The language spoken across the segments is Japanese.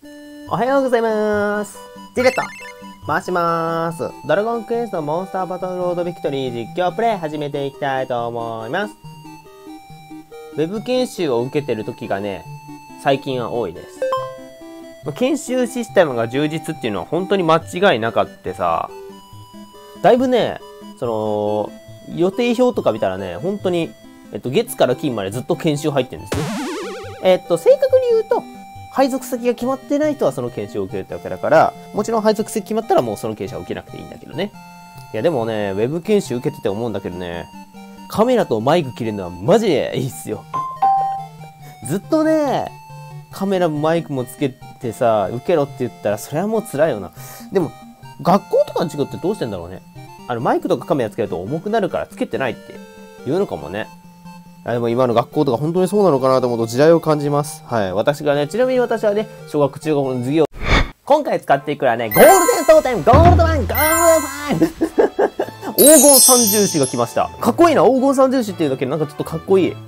おはようございます。ジレット回します。ドラゴンクエストモンスターバトルロードビクトリー実況プレイ始めていきたいと思います。ウェブ研修を受けてる時がね、最近は多いです。研修システムが充実っていうのは本当に間違いなかったさ、だいぶね、予定表とか見たらね、本当に、月から金までずっと研修入ってるんですね。正確に言うと、配属先が決まってない人はその研修を受けるってわけだから、もちろん配属先決まったらもうその研修は受けなくていいんだけどね。いやでもね、ウェブ研修受けてて思うんだけどね、カメラとマイク切れるのはマジでいいっすよ。ずっとね、カメラもマイクもつけてさ、受けろって言ったらそれはもう辛いよな。でも、学校とかの授業ってどうしてんだろうね。マイクとかカメラつけると重くなるからつけてないって言うのかもね。でも今の学校とか本当にそうなのかなと思うと時代を感じます。はい。私がね、ちなみに私はね、小学中学の授業。今回使っていくのはね、ゴールデントーテム、ゴールドマン、ゴールドマン黄金三重視が来ました。かっこいいな、黄金三重視っていうだけでなんかちょっとかっこいい。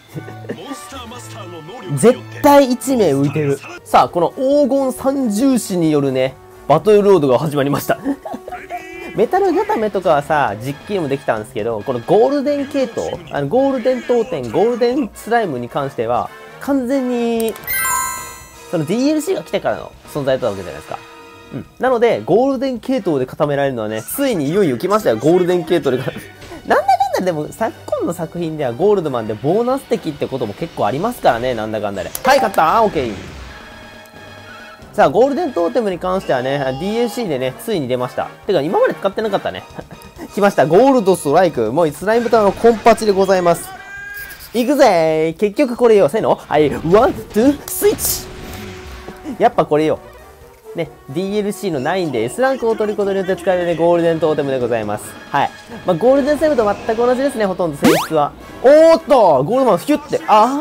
絶対1名浮いてる。さあ、この黄金三重視によるね、バトルロードが始まりました。メタル固めとかはさ、実機でもできたんですけど、このゴールデン系統、ゴールデン当店、ゴールデンスライムに関しては、完全に、その DLC が来てからの存在だったわけじゃないですか。うん。なので、ゴールデン系統で固められるのはね、ついにいよいよ来ましたよ、ゴールデン系統で。なんだかんだでも、昨今の作品ではゴールドマンでボーナス的ってことも結構ありますからね、なんだかんだで。はい、勝ったオッケー。さあ、ゴールデントーテムに関してはね、DLC でね、ついに出ました。てか、今まで使ってなかったね。来ました。ゴールドストライク。もうスライムタウンのコンパチでございます。いくぜー。結局これよ。せーのはい、ワン、ツー、スイッチ。やっぱこれよ。ね、DLC の9で S ランクを取ることによって使えるね、ゴールデントーテムでございます。はい。まあ、ゴールデンセブと全く同じですね、ほとんど性質は。おーっとゴールドマンヒュッて、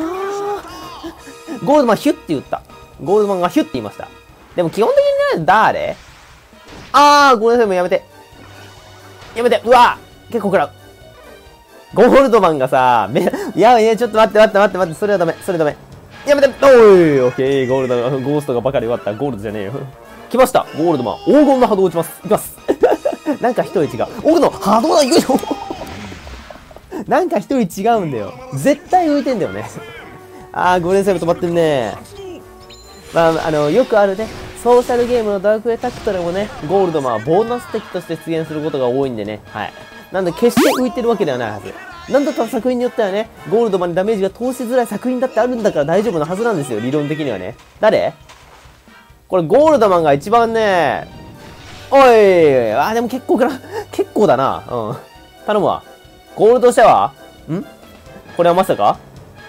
ゴールドマンヒュッて言った。ゴールドマンがヒュッて言いました。でも基本的にね、誰ごめんなさい、やめて。やめて、うわ結構食らう。ゴールドマンがさ、いや、ちょっと待って、それはダメ、それダメ。やめて、おい、オッケー、ゴーストがばかり終わった。ゴールドじゃねえよ。来ました、ゴールドマン。黄金の波動を打ちます。いきます。なんか一人違う。奥の波動だ、よいしょなんか一人違うんだよ。絶対浮いてんだよね。ゴールデンセブン止まってんね。まあ、よくあるね、ソーシャルゲームのドラクエタクトでもね、ゴールドマンはボーナス的として出現することが多いんでね、はい。なんで決して浮いてるわけではないはず。なんだったら作品によってはね、ゴールドマンにダメージが通しづらい作品だってあるんだから大丈夫なはずなんですよ、理論的にはね。誰これゴールドマンが一番ね、おい、でも結構だな。うん。頼むわ。ゴールドシャワーんこれはまさか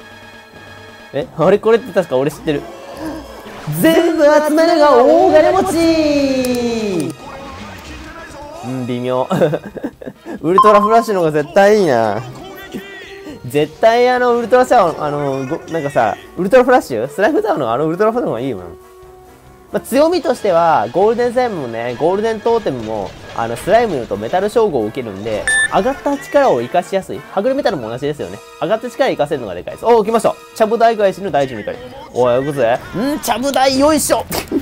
これって確か俺知ってる。全部集めるが大金持ち微妙。ウルトラフラッシュの方が絶対いいな。絶対ウルトラシャワー、なんかさ、ウルトラフラッシュスライムタウンのウルトラフラッシュの方がいいもん。まあ、強みとしては、ゴールデンサイムもね、ゴールデントーテムも、スライムとメタル称号を受けるんで、上がった力を活かしやすい。はぐれメタルも同じですよね。上がった力を活かせるのがでかいです。来ました。ちゃぶ台返しの第12回。行くぜ。ちゃぶ台よいしょ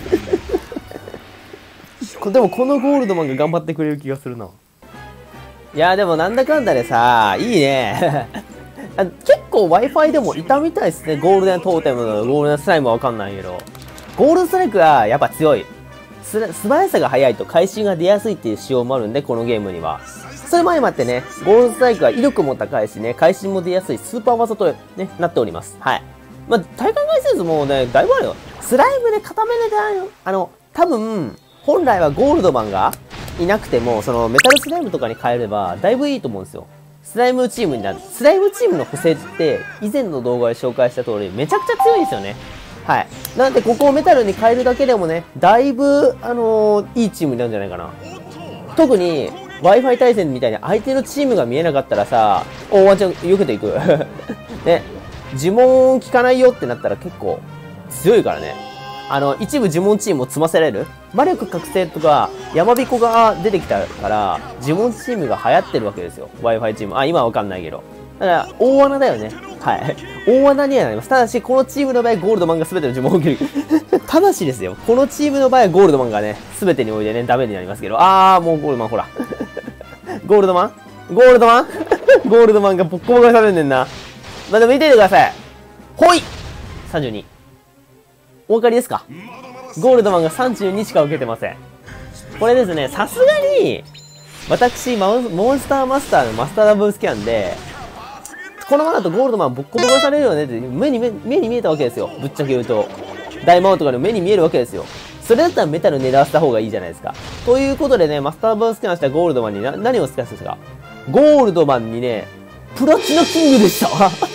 でもこのゴールドマンが頑張ってくれる気がするな。いや、でもなんだかんだでさ、いいね。結構 Wi-Fi でもいたみたいですね。ゴールデントーテムのゴールデンスライムはわかんないけど。ゴールドストライクはやっぱ強い。素早さが速いと回収が出やすいっていう仕様もあるんで、このゲームには。それも相まってね、ゴールドストライクは威力も高いしね、回収も出やすいスーパー技とね、なっております。はい。まあ、体感回数もね、だいぶあるよ。スライムで固めれたよ。多分、本来はゴールドマンがいなくても、そのメタルスライムとかに変えれば、だいぶいいと思うんですよ。スライムチームになる。スライムチームの補正って、以前の動画で紹介した通り、めちゃくちゃ強いんですよね。はい。なんで、ここをメタルに変えるだけでもね、だいぶ、いいチームになるんじゃないかな。特に、Wi-Fi 対戦みたいに相手のチームが見えなかったらさ、ワンチャン、避けていく。ね。呪文効かないよってなったら結構、強いからね。一部呪文チームを積ませられる。魔力覚醒とか、山彦が出てきたから、呪文チームが流行ってるわけですよ。Wi-Fi チーム。今はわかんないけど。 だから、大穴だよね。はい。大穴にはなります。ただし、このチームの場合、ゴールドマンが全ての呪文を受ける。ただしですよ。このチームの場合、ゴールドマンがね、全てにおいてね、ダメになりますけど。もうゴールドマン、ほら。ゴールドマンゴールドマンゴールドマンがボッコボコにされんねんな。まあ、でも見ててください。ほい !32。お分かりですか？ゴールドマンが32しか受けてません。これですね、さすがに、私、モンスターマスターのマスターダブルスキャンで、このままだとゴールドマンボッコボコにされるよねって目に見えたわけですよ。ぶっちゃけ言うと。大魔王とかでも目に見えるわけですよ。それだったらメタル狙わせた方がいいじゃないですか。ということでね、マスターダブルスキャンしたゴールドマンに何をスキャンしたんですか？ゴールドマンにね、プラチナキングでした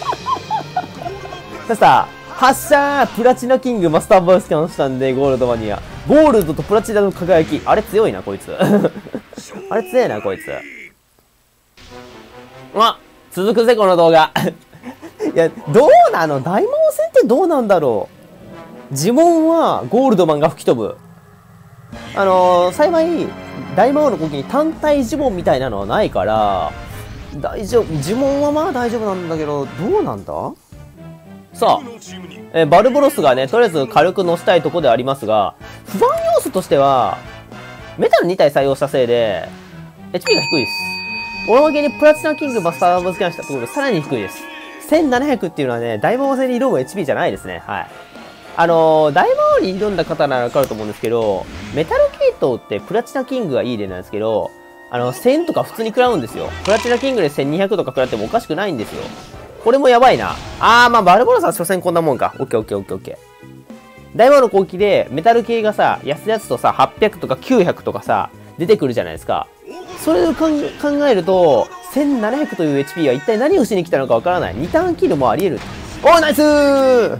さあ、発射プラチナキングマスターバースキャンしたんで、ゴールドマンには。ゴールドとプラチナの輝き。あれ強いな、こいつ。あれ強いな、こいつ。続くぜ、この動画。いや、どうなの？大魔王戦ってどうなんだろう？呪文はゴールドマンが吹き飛ぶ。幸い、大魔王の攻撃に単体呪文みたいなのはないから、大丈夫。呪文はまあ大丈夫なんだけど、どうなんだ？さあ、バルボロスがね、とりあえず軽く乗せたいとこでありますが、不安要素としては、メタル2体採用したせいで、HP が低いです。おまけにプラチナキングマスターダブルスキャンしたところでさらに低いです。1700っていうのはね、大魔王戦に挑む HP じゃないですね。はい。大魔王に挑んだ方ならわかると思うんですけど、メタル系統ってプラチナキングがいい例なんですけど、1000とか普通に食らうんですよ。プラチナキングで1200とか食らってもおかしくないんですよ。これもやばいな。まあ、バルボロスは所詮こんなもんか。オッケーオッケーオッケーオッケー。大魔王の攻撃で、メタル系がさ、安々とさ、800とか900とかさ、出てくるじゃないですか。それを考えると、1700という HP は一体何をしに来たのかわからない。2ターンキルもあり得る。ナイスー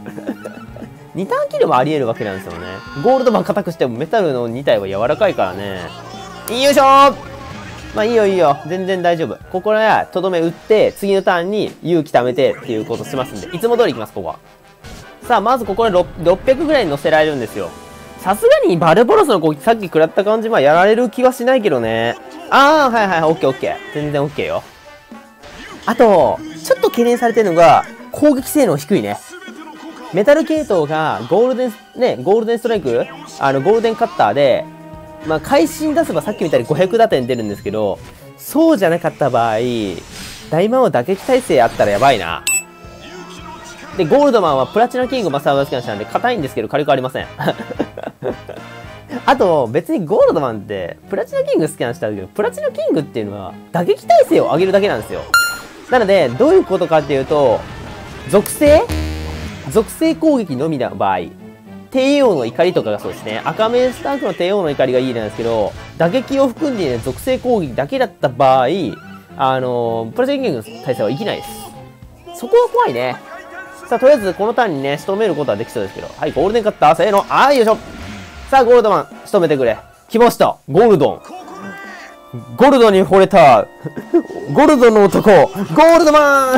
2ターンキルもあり得るわけなんですよね。ゴールドマン硬くしてもメタルの2体は柔らかいからね。よいしょー。まあいいよいいよ。全然大丈夫。ここはとどめ打って、次のターンに勇気貯めてっていうことしますんで、いつも通り行きます、ここは。さあ、まずここで600ぐらいに乗せられるんですよ。さすがにバルボロスの攻撃さっき食らった感じ、まあやられる気はしないけどね。はいはい、オッケーオッケー。全然オッケーよ。あと、ちょっと懸念されてるのが、攻撃性能低いね。メタル系統がゴールデンストライク、ゴールデンカッターで、まあ、会心出せばさっきみたいに500打点出るんですけど、そうじゃなかった場合、大魔王打撃耐性あったらやばいな。で、ゴールドマンはプラチナキングマスターバースキャンしたんで、硬いんですけど火力ありません。あと、別にゴールドマンって、プラチナキングスキャンしたんだけど、プラチナキングっていうのは、打撃耐性を上げるだけなんですよ。なので、どういうことかっていうと、属性攻撃のみな場合、帝王の怒りとかがそうですね。赤面スタークの帝王の怒りがいいなんですけど、打撃を含んでいる属性攻撃だけだった場合、プラチナキングの耐性は生きないです。そこは怖いね。さあ、とりあえずこのターンにね、仕留めることはできそうですけど。はい、ゴールデンカッター、せーの、よいしょ。さあ、ゴールドマン、仕留めてくれ。来ました。ゴールドン。ゴールドに惚れた。ゴールドの男。ゴールドマン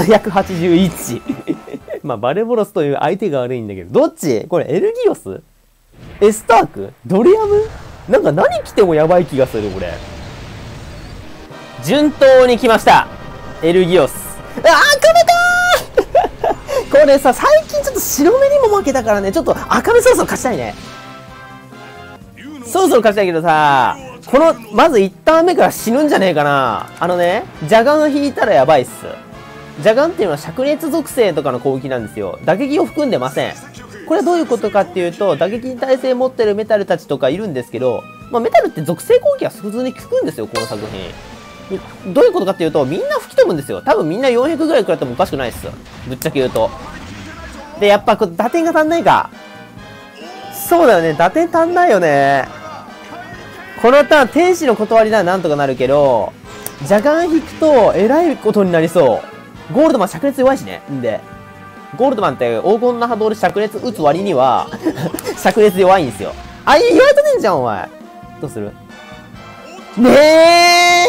!181。まあ、バルボロスという相手が悪いんだけど。どっちこれ、エルギオスエスタークドリアムなんか何来てもやばい気がする、これ。順当に来ました。エルギオス。噛めたーこれさ、最近ちょっと白目にも負けたからね、ちょっと赤目そろそろ勝ちたいね。そろそろ勝ちたいけどさ、まず1ターン目から死ぬんじゃねえかな。邪眼引いたらやばいっす。邪眼っていうのは灼熱属性とかの攻撃なんですよ。打撃を含んでません。これはどういうことかっていうと、打撃に耐性持ってるメタルたちとかいるんですけど、まあメタルって属性攻撃は普通に効くんですよ、この作品。どういうことかっていうと、みんな吹き飛ぶんですよ。多分みんな400ぐらい食らってもおかしくないっす。ぶっちゃけ言うと。で、やっぱ打点が足んないか。そうだよね、打点足んないよね。このターン、天使の断りならなんとかなるけど、邪眼引くと、えらいことになりそう。ゴールドマン灼熱弱いしね。んで、ゴールドマンって黄金の波動で灼熱打つ割には、灼熱弱いんですよ。言われてねえじゃん、お前。どうするねえ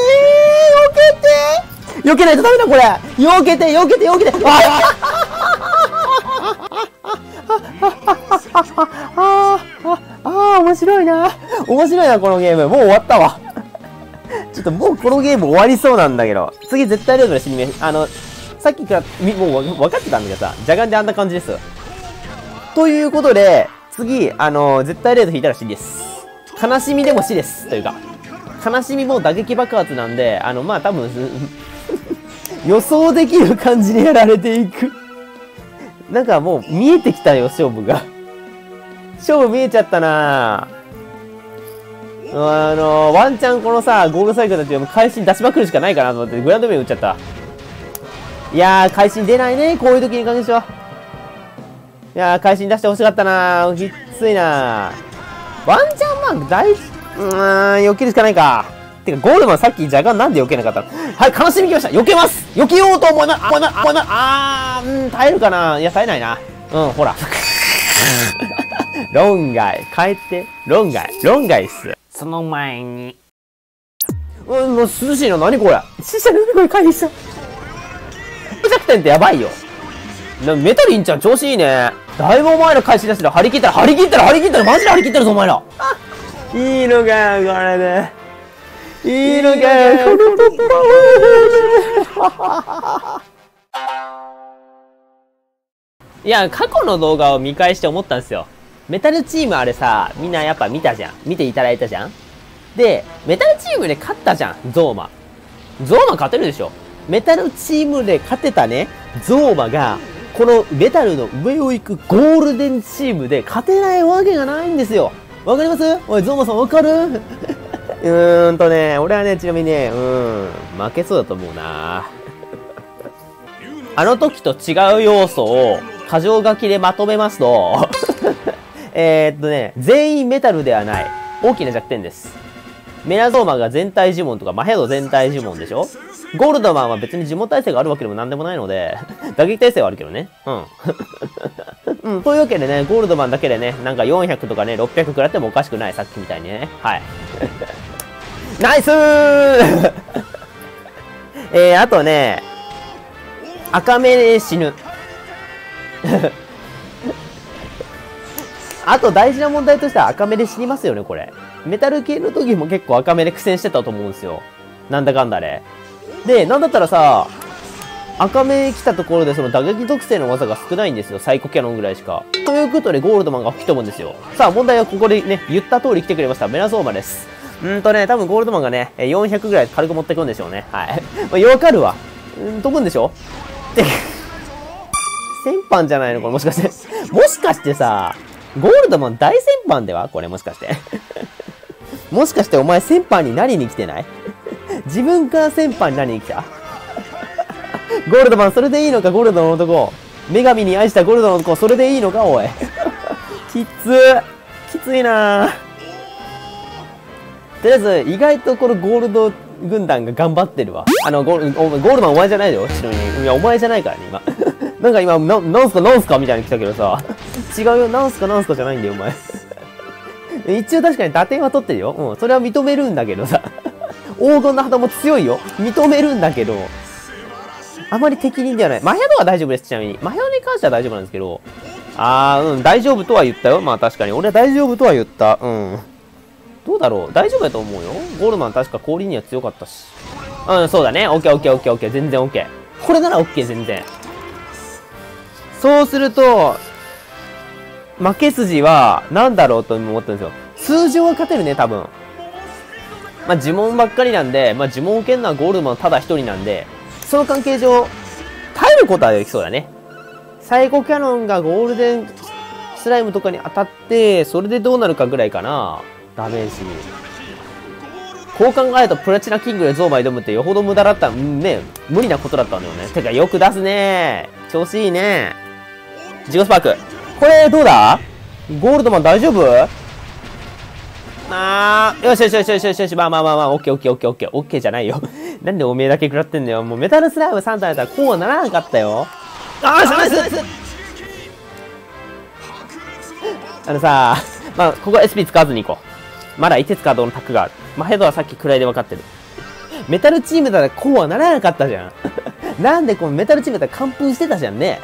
避けないとダメだ、これ避けて面白いな。このゲーム。もう終わったわ。ちょっともうこのゲーム終わりそうなんだけど。次絶対レベル死に目、 さっきからもう分かってたんだけどさ、ジャガンであんな感じです。ということで、次、絶対レード引いたら死です。悲しみでも死です。というか、悲しみも打撃爆発なんで、まあ多分、予想できる感じにやられていく。なんかもう見えてきたよ、勝負が。勝負見えちゃったなワンチャンこのさ、ゴールサイクルだって会心出しまくるしかないかなと思ってグラウンド面打っちゃった。いやー、会心出ないね、こういう時に関しては。いやー、会心出してほしかったなー。きついなー。ワンチャンまあ、避けるしかないか。てか、ゴールマンさっきジャガンなんで避けなかったの？はい、悲しみきました。避けます。避けようと思います。耐えるかな？いや、耐えないな。ほら。論外。帰って。論外っす。その前に。もう涼しいの何これ。死者の海声回避した。弱点ってやばいよ。メタリンちゃん調子いいね。だいぶお前ら返し出してる。張り切ったら、マジで張り切ってるぞ、お前ら。いいのかよ、これで。いいのかよ、いや、過去の動画を見返して思ったんですよ。メタルチームあれさ、みんなやっぱ見たじゃん。見ていただいたじゃん。で、メタルチームで勝ったじゃん、ゾーマ勝てるでしょ。メタルチームで勝てたね、ゾーマが、このメタルの上を行くゴールデンチームで勝てないわけがないんですよ。わかります？おい、ゾーマさんわかる？俺はね、ちなみにね、負けそうだと思うな。あの時と違う要素を、箇条書きでまとめますと、全員メタルではない。大きな弱点です。メラゾーマが全体呪文とか、マヘド全体呪文でしょ？ゴールドマンは別に呪文耐性があるわけでもなんでもないので、打撃耐性はあるけどね。というわけでね、ゴールドマンだけでね、なんか400とかね、600食らってもおかしくない。さっきみたいにね。はい。ナイスーあとね、赤目で死ぬ。あと大事な問題としては赤目で死にますよね、これ。メタル系の時も結構赤目で苦戦してたと思うんですよ。なんだかんだで。で、なんだったらさ、赤目来たところでその打撃特性の技が少ないんですよ。サイコキャノンぐらいしか。ということでゴールドマンが吹き飛ぶんですよ。さあ、問題はここでね、言った通り来てくれました。メラゾーマです。多分ゴールドマンがね、400ぐらい軽く持ってくんでしょうね。はい。わかるわ。飛ぶんでしょって、戦犯じゃないのこれもしかして。もしかしてさ、ゴールドマン大戦犯ではこれもしかして。もしかしてお前戦犯になりに来てない？自分から戦犯になりに来た？ゴールドマンそれでいいのか、ゴールドの男。女神に愛したゴールドの男、それでいいのか、おい。きついなぁ。とりあえず、意外とこのゴールド軍団が頑張ってるわ。ゴールマンお前じゃないよ、ちなみに。いや、お前じゃないからね、今。なんか今、なんすかみたいに来たけどさ。違うよ、なんすかじゃないんだよ、お前。一応確かに打点は取ってるよ。それは認めるんだけどさ。黄金の旗も強いよ。認めるんだけど。あまり適任ではない。マヒャドは大丈夫です、ちなみに。マヒャドに関しては大丈夫なんですけど。大丈夫とは言ったよ。まあ確かに。俺は大丈夫とは言った。どうだろう、大丈夫だと思うよ。ゴールマン確か氷には強かったし。そうだね。オッケー。全然オッケー。これならオッケー、全然。そうすると、負け筋は、なんだろうと思ったんですよ。通常は勝てるね、多分。まあ、呪文ばっかりなんで、まあ、呪文を受けるのはゴールマンただ一人なんで、その関係上、耐えることはできそうだね。サイコキャノンがゴールデンスライムとかに当たって、それでどうなるかぐらいかな。ダメージ。こう考えるとプラチナキングでゾーマ挑むってよほど無駄だった、ね、無理なことだったんだよね。てかよく出すね。調子いいね。ジゴスパーク。これどうだ？ゴールドマン大丈夫？よし。まあ、オッケーじゃないよ。なんでおめえだけ食らってんだよ。もうメタルスライム3体だったらこうならなかったよ。ナイスさ、まあ、ここ SP 使わずに行こう。まだいてつカードのタックがある。まあ、ヘドはさっき位で分かってる。メタルチームだったらこうはならなかったじゃん。なんでこのメタルチームだったら完封してたじゃんね。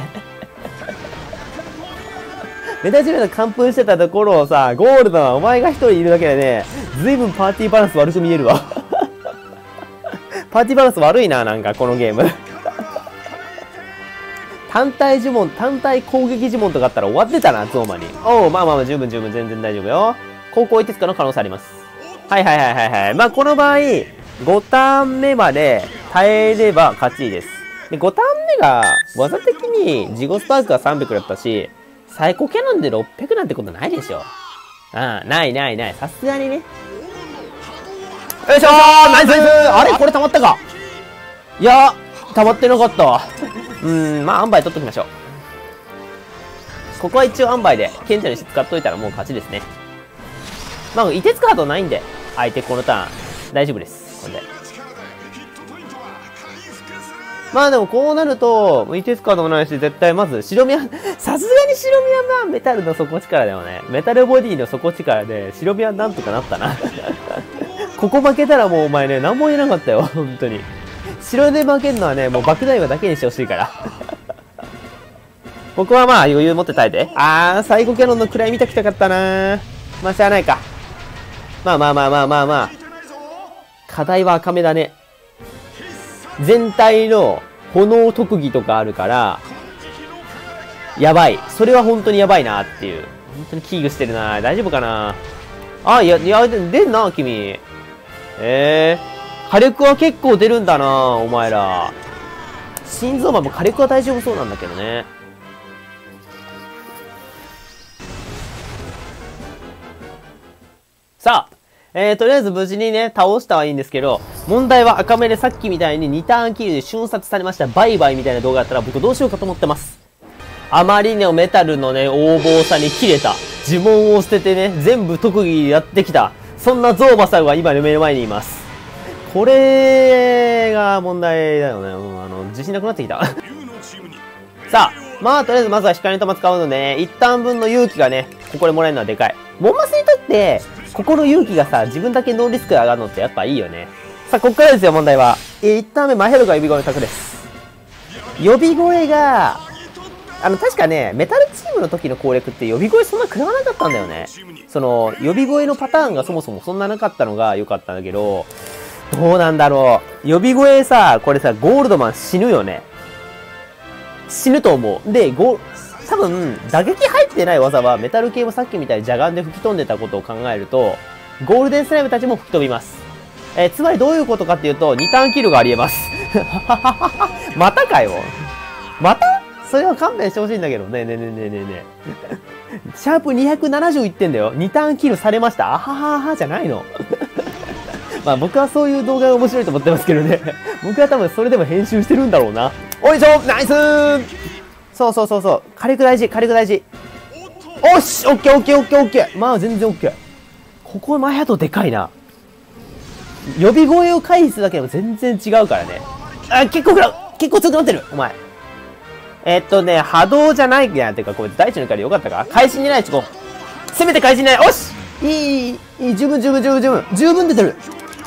メタルチームだったら完封してたところをさ、ゴールドはお前が一人いるだけでね、ずいぶんパーティーバランス悪く見えるわ。パーティーバランス悪いな、なんかこのゲーム。 単体呪文、単体攻撃呪文とかあったら終わってたな、ゾーマに。おう、まあまあまあ、十分、全然大丈夫よ。高校一徹化の可能性あります。はい。まあ、この場合、5ターン目まで耐えれば勝ちです。で、5ターン目が、技的に、ジゴスパークが300だったし、サイコキャノンで600なんてことないでしょ。ない。さすがにね。よいしょー、ナイスあれこれ溜まったか。いや、溜まってなかったわ。まあ、塩梅取っときましょう。ここは一応塩梅で、賢者に使っといたらもう勝ちですね。まあ、凍てつくハードないんで、相手このターン、大丈夫です。これで。まあでもこうなると、凍てつくハードもないし、絶対まず、白宮、さすがに白宮はメタルの底力だよね。メタルボディの底力で、白宮なんとかなったな。ここ負けたらもうお前ね、何も言えなかったよ、本当に。白で負けるのはね、もう爆弾岩だけにしてほしいから。ここはまあ余裕持って耐えて。サイコキャノンの位見たきたかったな。まあしゃあないか。まあ。課題は赤目だね。全体の炎特技とかあるから、やばい。それは本当にやばいなっていう。本当に危惧してるな。大丈夫かな。出んな、君。火力は結構出るんだな、お前ら。心臓マンも火力は大丈夫そうなんだけどね。さあ、とりあえず無事にね、倒したはいいんですけど、問題は赤目でさっきみたいに2ターンキルで瞬殺されましたバイバイみたいな動画だったら僕どうしようかと思ってます。あまりのメタルのね、横暴さに切れた。呪文を捨ててね、全部特技でやってきた。そんなゾウマサルが今目の前にいます。これが問題だよね。自信なくなってきた。さあ、まずは光の玉使うのでね、一旦分の勇気がね、ここでもらえるのはでかい。モンマスにとって、ここの勇気がさ、自分だけノーリスクで上がるのってやっぱいいよね。さあ、こっからですよ、問題は。一旦目、マヘルが呼び声の策です。呼び声が、確かね、メタルチームの時の攻略って呼び声そんな食らわなかったんだよね。呼び声のパターンがそもそもそんななかったのが良かったんだけど、どうなんだろう。呼び声さ、これさ、ゴールドマン死ぬよね。死ぬと思う。で、多分、打撃入ってない技は、メタル系もさっきみたいに邪眼で吹き飛んでたことを考えると、ゴールデンスライムたちも吹き飛びます。つまりどういうことかっていうと、2ターンキルがあり得ます。またかよ。またそれは勘弁してほしいんだけど。ねえ。シャープ270いってんだよ。2ターンキルされました。あはははじゃないの。まあ僕はそういう動画が面白いと思ってますけどね。僕は多分それでも編集してるんだろうな。おいしょナイスー。そう。火力大事。おしオッケー。まあ全然オッケー。ここ前だとでかいな。呼び声を回避するだけでも全然違うからね。結構強くなってるお前。波動じゃないやん。てか、これ大地の怒りよかったか。会心にない、せめて会心にない。おしいい。十分出てる。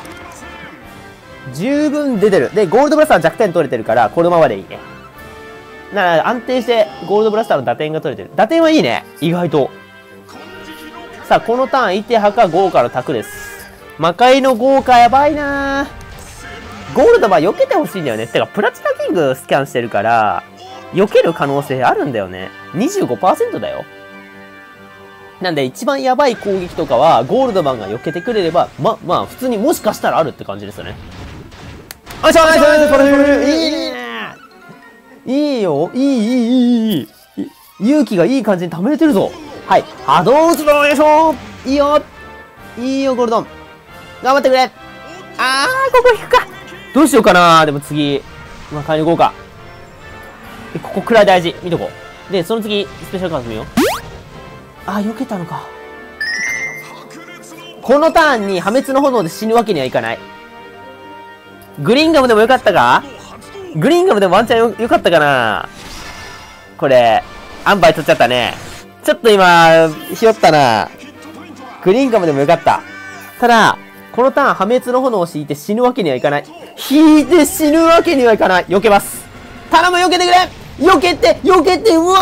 十分出てる。で、ゴールドブラスター弱点取れてるから、このままでいいね。なら、安定して、ゴールドブラスターの打点が取れてる。打点はいいね。意外と。さあ、このターン、イテハか豪華のタクです。魔界の豪華やばいなー。ゴールドは避けてほしいんだよね。てか、プラチナキングスキャンしてるから、避ける可能性あるんだよね。25% だよ。なんで一番やばい攻撃とかは、ゴールドマンが避けてくれれば、まあ、普通にもしかしたらあるって感じですよね。ナイスいいねいいよいい。勇気がいい感じに溜めれてるぞ。はい。波動打つぞよいしょいいよゴールドン。頑張ってくれここ引くかどうしようかなでも次、買いに行こうか。ここくらい大事。見とこう。で、その次、スペシャルカード見よう。避けたのか。このターンに破滅の炎で死ぬわけにはいかない。グリーンガムでもよかったかグリーンガムでもワンチャンよかったかなこれ、アンバイ取っちゃったね。ちょっと今、ひよったな。グリーンガムでもよかった。ただ、このターン破滅の炎を敷いて死ぬわけにはいかない。引いて死ぬわけにはいかない。避けます。頼む避けてくれ避けて10で残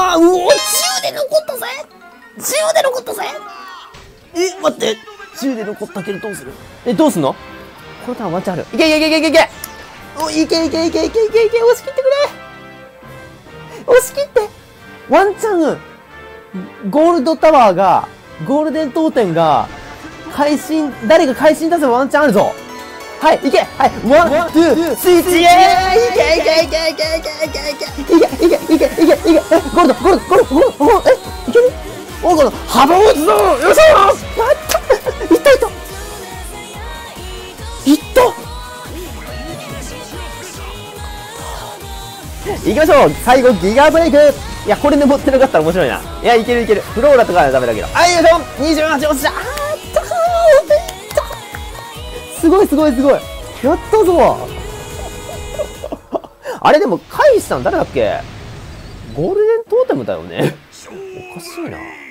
ったぜ待って。10で残ったけどどうするどうすんのこのターンワンチャンある。いけいけ押し切ってく押し切って。ワンチャン、ゴールドタワーが、ゴールデントーテンが、誰が会心出せばワンチャンあるぞ。はい、いけ。はい、ワン、ツー、スイッチ、イエーイ。いけ。いけ。ゴールド、いける？ゴールド、幅を打つぞ。よいしょ。いった。行きましょう。最後、ギガブレイク。いや、これで持ってなかったら面白いな。いや、いける。フローラとかはダメだけど。はい、よいしょ。28押した。すごい。やったぞ。あれでも、回避したの誰だっけ？ゴールデントーテムだよね。おかしいな。